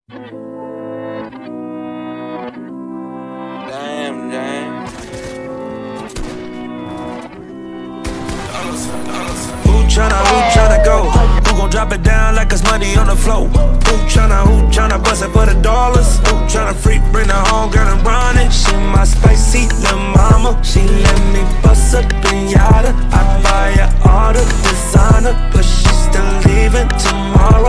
Damn, damn. Who tryna go? Who gon' drop it down like it's money on the floor? Who tryna bust it for the dollars? Who tryna freak, bring her home, girl, and run it? She my spicy little mama. She let me bust a pinata. I buy her all the designer, but she still leaving tomorrow.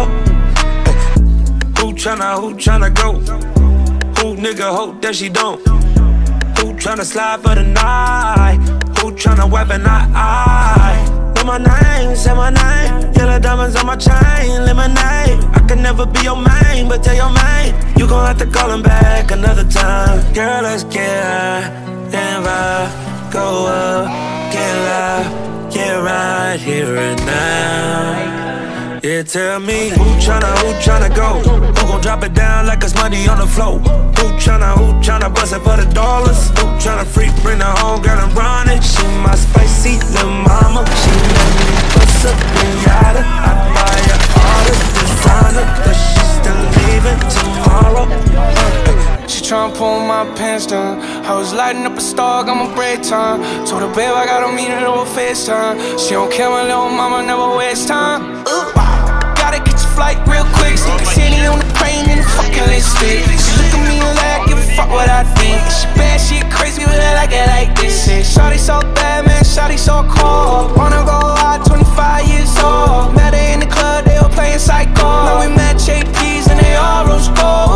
Who tryna go? Who nigga hope that she don't? Who tryna slide for the night? Who tryna weapon eye? Know my name, say my name. Yellow diamonds on my chain, lemonade. I can never be your main, but tell your main you gon' have to call him back another time. Girl, let's get high and vibe, go up, get loud, get right here and now. Yeah, tell me who tryna go? Who gon' drop it down like it's money on the floor? Who tryna bust it for the dollars? Who tryna freak, bring her home, girl, and run it? She my spicy little mama. She let me bust a pinata. I buy her all the designer, but she still leaving tomorrow. She tryna pull my pants down. I was lighting up a star, got my break time. Told her, babe, I gotta meet her over FaceTime. She don't care, my little mama never waste time. Gotta catch a flight real quick. City on the plane in the fucking lipstick. She look at me like, give a fuck what I think. She bad, she crazy, but I like it like this. Shawty so bad, man, shawty so cold. Wanna go out, 25 years old. Met her in the club, they were playing psycho. Now we met JP's and they all rose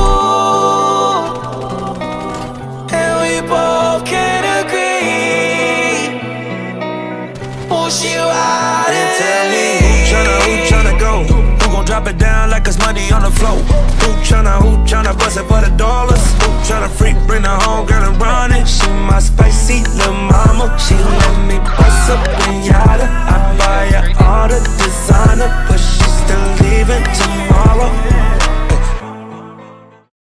gold. And we both can agree. Oh, she ride it. Tell me who tryna go? Who gon' drop it down like it's money on the floor? Who tryna bust it for the dollars? Who tryna freak, bring her home, girl, and run it? She my spicy little mama. She let me bust